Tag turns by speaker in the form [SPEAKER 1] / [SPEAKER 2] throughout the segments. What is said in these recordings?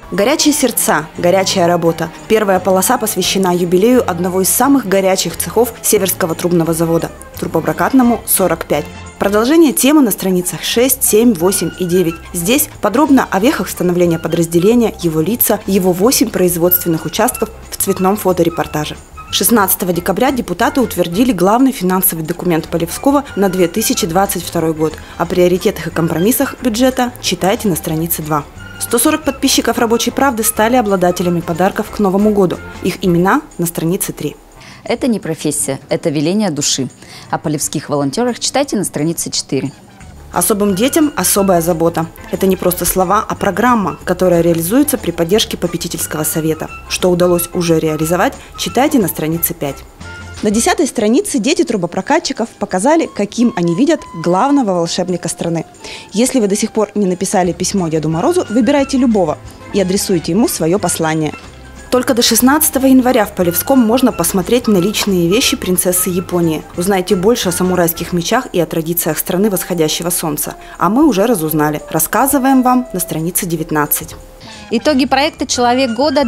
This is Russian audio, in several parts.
[SPEAKER 1] Горячие сердца, горячая работа. Первая полоса посвящена юбилею одного из самых горячих цехов Северского трубного завода – трубопрокатному 45. Продолжение темы на страницах 6, 7, 8 и 9. Здесь подробно о вехах становления подразделения, его лица, его 8 производственных участков в цветном фоторепортаже. 16 декабря депутаты утвердили главный финансовый документ Полевского на 2022 год. О приоритетах и компромиссах бюджета читайте на странице 2. 140 подписчиков «Рабочей правды» стали обладателями подарков к Новому году. Их имена на странице 3.
[SPEAKER 2] Это не профессия, это веление души. О полевских волонтерах читайте на странице 4.
[SPEAKER 1] Особым детям особая забота. Это не просто слова, а программа, которая реализуется при поддержке попечительского совета. Что удалось уже реализовать, читайте на странице 5. На 10-й странице дети трубопрокатчиков показали, каким они видят главного волшебника страны. Если вы до сих пор не написали письмо Деду Морозу, выбирайте любого и адресуйте ему свое послание. Только до 16 января в Полевском можно посмотреть на личные вещи принцессы Японии. Узнайте больше о самурайских мечах и о традициях страны восходящего солнца. А мы уже разузнали. Рассказываем вам на странице 19.
[SPEAKER 3] Итоги проекта «Человек года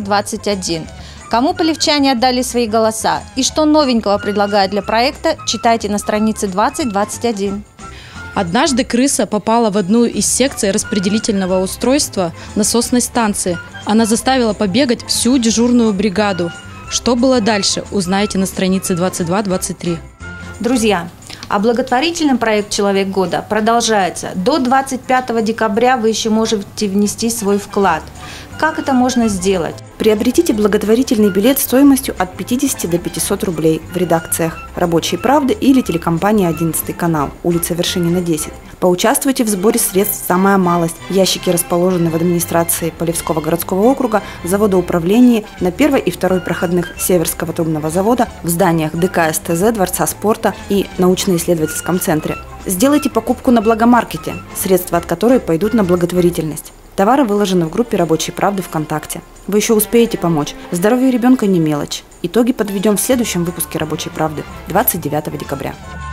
[SPEAKER 3] 2021». Кому полевчане отдали свои голоса и что новенького предлагают для проекта, читайте на странице 20-21.
[SPEAKER 4] Однажды крыса попала в одну из секций распределительного устройства насосной станции. Она заставила побегать всю дежурную бригаду. Что было дальше, узнаете на странице 22-23.
[SPEAKER 3] Друзья, а благотворительный проект «Человек года» продолжается. До 25 декабря вы еще можете внести свой вклад. Как это можно сделать?
[SPEAKER 1] Приобретите благотворительный билет стоимостью от 50 до 500 рублей в редакциях «Рабочей правды» или телекомпании «11 канал», улица Вершинина, 10. Поучаствуйте в сборе средств «Самая малость». Ящики расположены в администрации Полевского городского округа, заводоуправлении, на 1 и 2 проходных Северского трубного завода, в зданиях ДК СТЗ, Дворца спорта и научно-исследовательском центре. Сделайте покупку на Благомаркете, средства от которой пойдут на благотворительность. Товары выложены в группе «Рабочей правды» ВКонтакте. Вы еще успеете помочь. Здоровье ребенка не мелочь. Итоги подведем в следующем выпуске «Рабочей правды» 29 декабря.